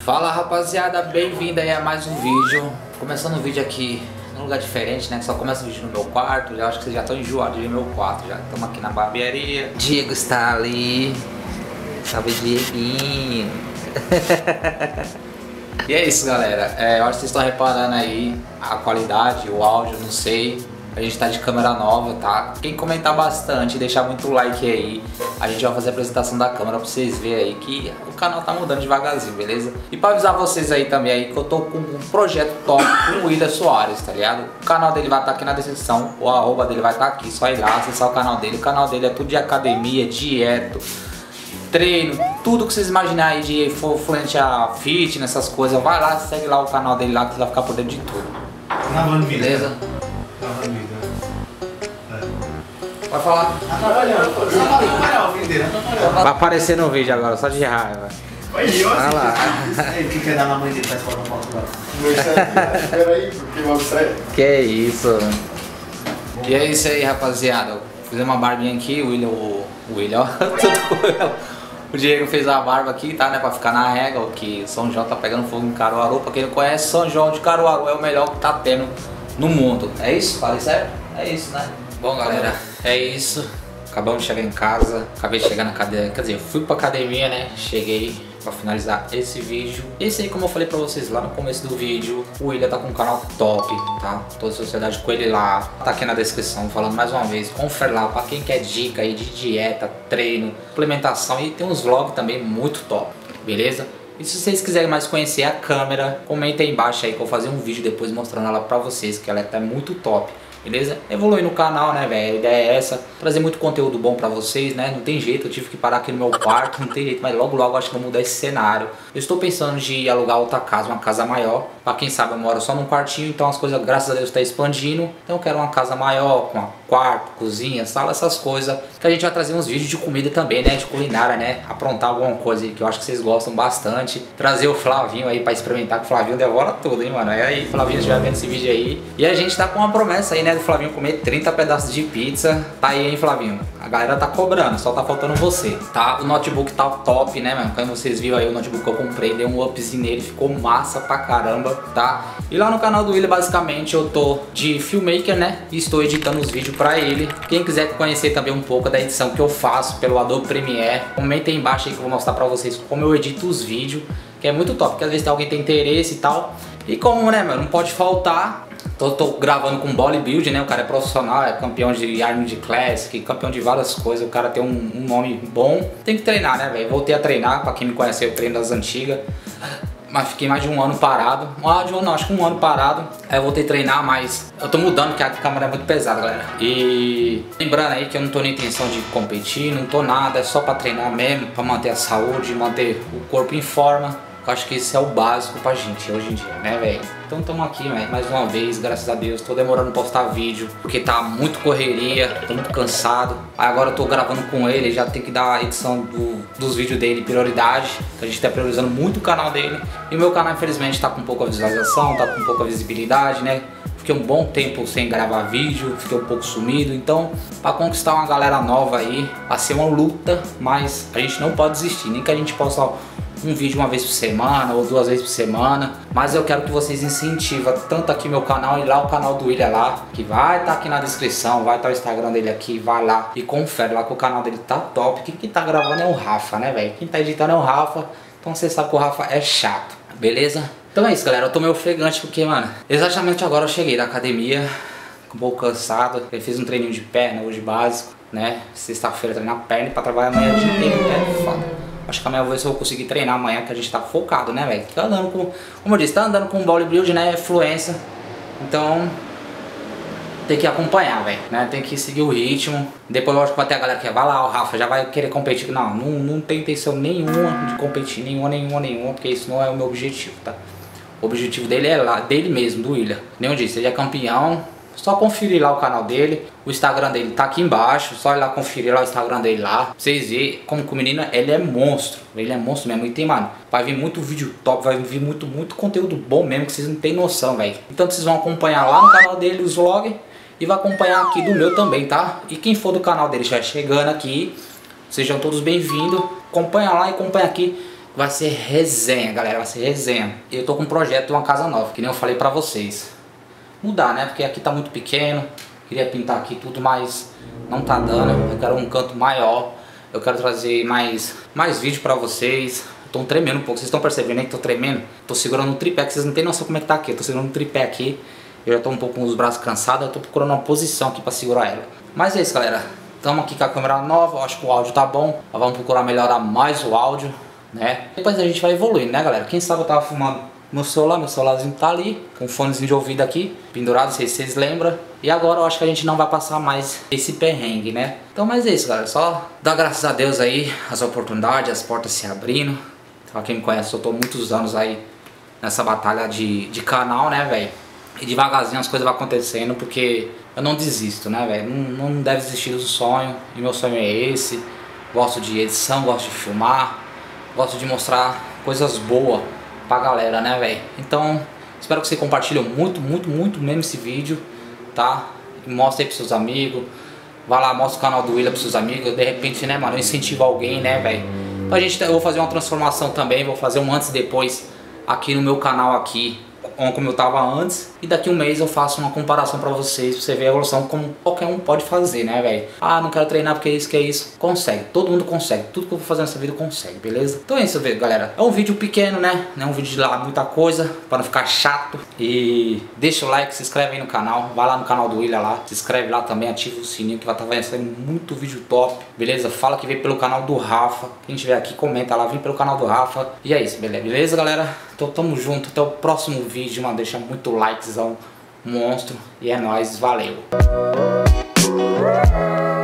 Fala rapaziada, bem-vindo aí a mais um vídeo. Começando um vídeo aqui num lugar diferente, né? Só começa o vídeo no meu quarto. Eu acho que vocês já estão enjoados de ver meu quarto. Já estamos aqui na barbearia. Diego está ali. Salve, Dieguinho. E é isso, galera. Eu acho que vocês estão reparando aí a qualidade, o áudio, não sei. A gente tá de câmera nova, tá? Quem comentar bastante, deixar muito like aí, a gente vai fazer a apresentação da câmera pra vocês verem aí que o canal tá mudando devagarzinho, beleza? E pra avisar vocês aí também aí que eu tô com um projeto top com o William Soares, tá ligado? O canal dele vai estar aqui na descrição, o arroba dele vai estar aqui, só ir lá, acessar o canal dele. O canal dele é tudo de academia, dieta, treino, tudo que vocês imaginarem aí de frente a fitness, essas coisas. Vai lá, segue lá o canal dele lá que você vai ficar por dentro de tudo. Beleza? Pode falar. Vai aparecer no vídeo agora, só de raiva. Olha lá. O que quer dar na mãe dele pra escola agora? Espera aí, porque vamos sair. Que isso. E é isso aí, rapaziada. Fizemos uma barbinha aqui, o William, o Diego fez a barba aqui, tá, né, pra ficar na régua, que São João tá pegando fogo em Caruaru. Pra quem não conhece, São João de Caruaru é o melhor que tá tendo no mundo. É isso? Falei sério? É isso, né? Bom, galera, é isso. Acabamos de chegar em casa, acabei de chegar na academia, quer dizer, fui pra academia, né? Cheguei pra finalizar esse vídeo. Esse aí, como eu falei pra vocês lá no começo do vídeo, o William tá com um canal top, tá? Toda a sociedade com ele lá. Tá aqui na descrição, falando mais uma vez. Confere lá pra quem quer dica aí de dieta, treino, implementação. E tem uns vlogs também muito top, beleza? E se vocês quiserem mais conhecer a câmera, comenta aí embaixo aí que eu vou fazer um vídeo depois mostrando ela pra vocês, que ela tá muito top. Beleza? Evoluir no canal, né, velho? A ideia é essa, trazer muito conteúdo bom pra vocês, né? Não tem jeito, eu tive que parar aqui no meu quarto, não tem jeito, mas logo logo acho que vou mudar esse cenário. Eu estou pensando de alugar outra casa, uma casa maior. Pra quem sabe eu moro só num quartinho, então as coisas, graças a Deus, tá expandindo. Então eu quero uma casa maior, com quarto, cozinha, sala, essas coisas. Que a gente vai trazer uns vídeos de comida também, né? De culinária, né? Aprontar alguma coisa aí que eu acho que vocês gostam bastante. Trazer o Flavinho aí pra experimentar, que o Flavinho devora tudo, hein, mano? É aí, Flavinho, já vendo esse vídeo aí. E a gente tá com uma promessa aí, né? Do Flavinho comer 30 pedaços de pizza. Tá aí, hein, Flavinho? A galera tá cobrando, só tá faltando você, tá? O notebook tá top, né, mano? Como vocês viram aí, o notebook que eu comprei, dei um upzinho nele, ficou massa pra caramba, tá? E lá no canal do William, basicamente, eu tô de filmmaker, né? E estou editando os vídeos pra ele. Quem quiser conhecer também um pouco da edição que eu faço pelo Adobe Premiere, comenta aí embaixo aí que eu vou mostrar pra vocês como eu edito os vídeos, que é muito top, porque às vezes alguém tem interesse e tal. E como, né, mano, não pode faltar. Tô gravando com bodybuild, né? O cara é profissional, é campeão de Arnold Classic, campeão de várias coisas. O cara tem um nome bom. Tem que treinar, né, velho? Voltei a treinar, pra quem me conhece, eu treino das antigas. Mas fiquei mais de um ano parado. Acho que um ano parado. Aí eu voltei a treinar, mas eu tô mudando porque a câmera é muito pesada, galera. E lembrando aí que eu não tô na intenção de competir, não tô nada. É só pra treinar mesmo, pra manter a saúde, manter o corpo em forma. Eu acho que isso é o básico pra gente hoje em dia, né, velho? Então estamos aqui, véio, mais uma vez, graças a Deus. Tô demorando pra postar vídeo, porque tá muito correria, tô muito cansado. Aí agora eu tô gravando com ele, já tem que dar a edição dos vídeos dele prioridade, que a gente tá priorizando muito o canal dele. E o meu canal, infelizmente, tá com pouca visualização, tá com pouca visibilidade, né? Fiquei um bom tempo sem gravar vídeo, fiquei um pouco sumido. Então, pra conquistar uma galera nova aí, vai ser uma luta, mas a gente não pode desistir. Nem que a gente possa um vídeo uma vez por semana ou 2 vezes por semana, mas eu quero que vocês incentivam tanto aqui meu canal e lá o canal do William lá, que vai estar aqui na descrição, vai estar o Instagram dele aqui, vai lá e confere lá que o canal dele tá top. Quem tá gravando é o Rafa, né, velho? Quem tá editando é o Rafa, então você sabe que o Rafa é chato, beleza? Então é isso, galera, eu tô meio ofegante porque, mano, exatamente agora eu cheguei da academia, um pouco cansado, eu fiz um treininho de perna hoje básico, né? Sexta-feira treinar perna e pra trabalhar amanhã de inteiro, é foda. Acho que amanhã eu vou ver se eu vou conseguir treinar amanhã, que a gente tá focado, né, velho? Tá andando com, como eu disse, tá andando com bodybuild, né, fluência. Então, tem que acompanhar, velho, né? Tem que seguir o ritmo. Depois eu acho que vai ter a galera que vai lá, o Rafa já vai querer competir. Não tem intenção nenhuma de competir, nenhuma, porque isso não é o meu objetivo, tá? O objetivo dele é lá, dele mesmo, do William. Nem eu disse, ele é campeão. Só conferir lá o canal dele, o Instagram dele tá aqui embaixo, só ir lá conferir lá o Instagram dele lá, pra vocês verem como que o menino, ele é monstro mesmo, e tem, mano, vai vir muito vídeo top, vai vir muito conteúdo bom mesmo, que vocês não tem noção, velho. Então vocês vão acompanhar lá no canal dele os vlogs e vai acompanhar aqui do meu também, tá? E quem for do canal dele já chegando aqui, sejam todos bem-vindos, acompanha lá e acompanha aqui. vai ser resenha, galera, vai ser resenha. Eu tô com um projeto de uma casa nova, que nem eu falei pra vocês. Mudar, né, porque aqui tá muito pequeno. Queria pintar aqui tudo, mas não tá dando. Eu quero um canto maior. Eu quero trazer mais vídeo pra vocês. Tô tremendo um pouco, vocês estão percebendo aí que tô tremendo? Tô segurando um tripé, que vocês não tem noção como é que tá aqui. Eu tô segurando um tripé aqui. Eu já tô um pouco com os braços cansados. Eu tô procurando uma posição aqui pra segurar ela. Mas é isso, galera. Estamos aqui com a câmera nova. Eu acho que o áudio tá bom. Nós vamos procurar melhorar mais o áudio, né? Depois a gente vai evoluindo, né, galera? Quem sabe eu tava filmando meu celularzinho tá ali, com um fonezinho de ouvido aqui, pendurado, não sei se vocês lembram. E agora eu acho que a gente não vai passar mais esse perrengue, né? Então, mas é isso, galera. Só dar graças a Deus aí, as oportunidades, as portas se abrindo. Pra quem me conhece, eu tô muitos anos aí nessa batalha de canal, né, velho? E devagarzinho as coisas vão acontecendo, porque eu não desisto, né, velho? Não deve desistir do sonho, e meu sonho é esse. Gosto de edição, gosto de filmar, gosto de mostrar coisas boas pra galera, né, velho? Então, espero que você compartilhe muito mesmo esse vídeo, tá? E mostre aí pros seus amigos. Vai lá, mostra o canal do William pros seus amigos. De repente, né, mano, eu incentivo alguém, né, velho? Então eu vou fazer uma transformação também. Vou fazer um antes e depois aqui no meu canal aqui, como eu tava antes. E daqui um mês eu faço uma comparação pra vocês, pra você ver a evolução como qualquer um pode fazer, né, velho? Ah, não quero treinar porque isso, que é isso. Consegue, todo mundo consegue. Tudo que eu vou fazer nessa vida consegue, beleza? Então é isso, galera. É um vídeo pequeno, né? Não é um vídeo de lá muita coisa, pra não ficar chato. E deixa o like, se inscreve aí no canal. Vai lá no canal do William lá, se inscreve lá também, ativa o sininho que vai estar saindo muito vídeo top, beleza? Fala que veio pelo canal do Rafa. Quem estiver aqui, comenta lá, vem pelo canal do Rafa. E é isso, beleza, galera? Então tamo junto, até o próximo vídeo, mano. Deixa muito likezão monstro. E é nóis, valeu!